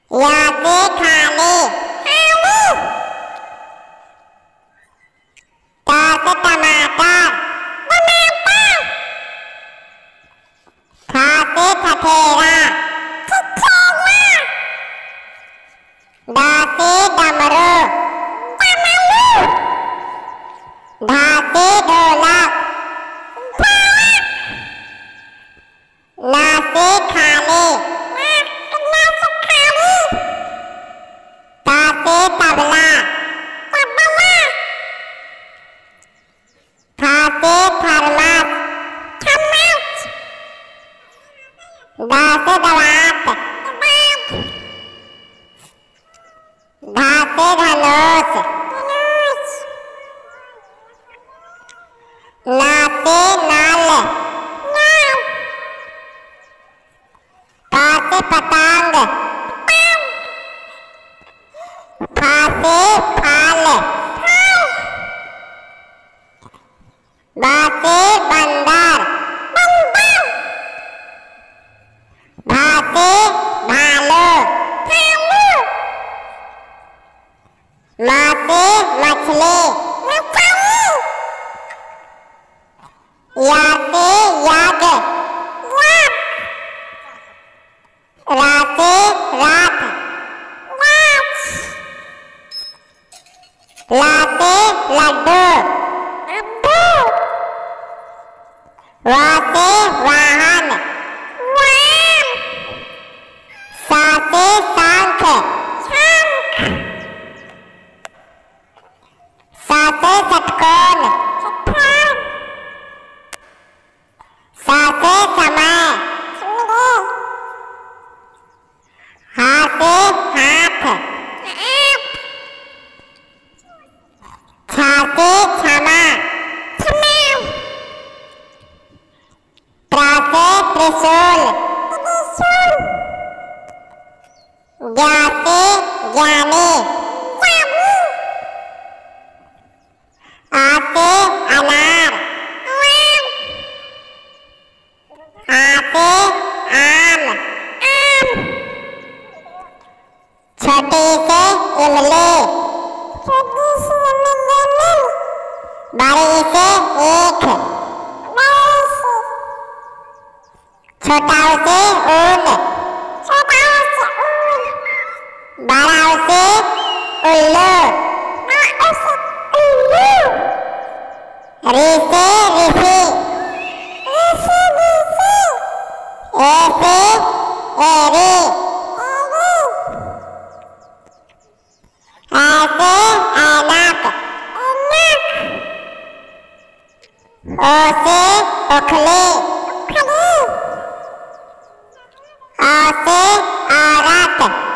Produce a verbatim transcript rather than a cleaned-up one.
या से खाली ता से टमाटर था से ठठेरा दा से डमरू धा से ढोलक ना से खाली ता से तबला था से थर्मस दा से दवात धा से धनुष ना से नल पा से पतंग फा से फल बा से बंदर भा से भालू मा से मछली या से यज्ञ रा से रात ला से लड्डू वा से वाहन सा से शंख सा से षटकोण सा से समय हा से हाथ छा से क्षमा त्रा से त्रिशूल ज्ञा से ज्ञानी आ से अनार आ से आम छोटी से इमली बड़ी से ईख छोटा से ऊन बड़ा से उल्लू री से ऋषि ए से एरी ऐसे ऐनक ओ से उखली आ से औरत